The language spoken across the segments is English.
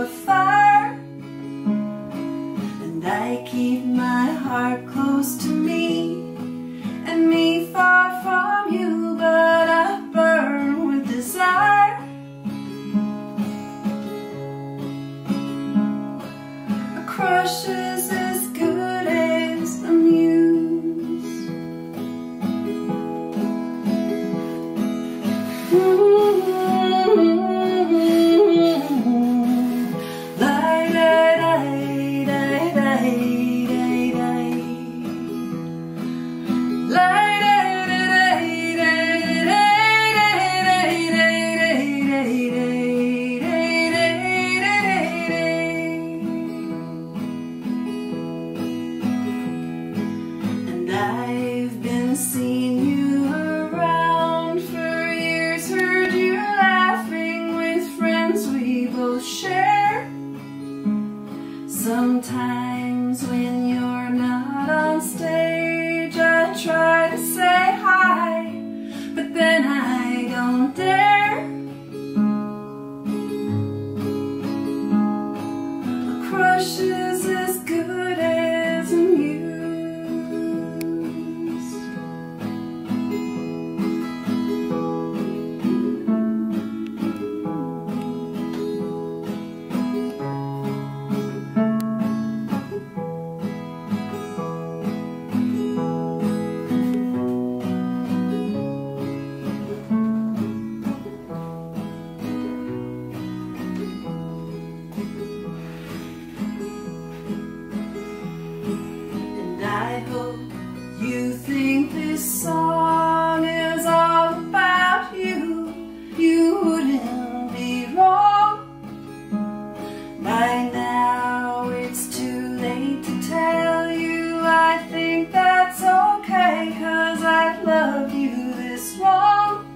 a fire, and I keep my heart close to me, and me far from you, but I burn with desire. A crush is as good as a muse. I've been seeing you around for years, heard you laughing with friends we both share. Sometimes when you're not on stage, I try to say hi, but then I don't dare. A crush is as good as a muse. I hope you think this song is all about you. You wouldn't be wrong. By now it's too late to tell you I think that's okay, 'cause I've loved you this long.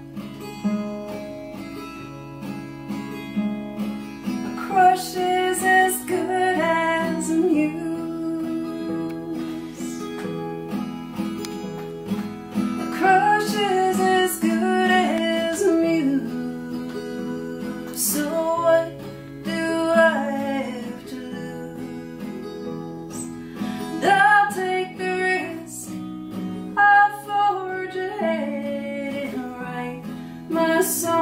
A crush is as good as a muse. So what do I have to lose? I'll take the risk, I'll forge ahead and write my song.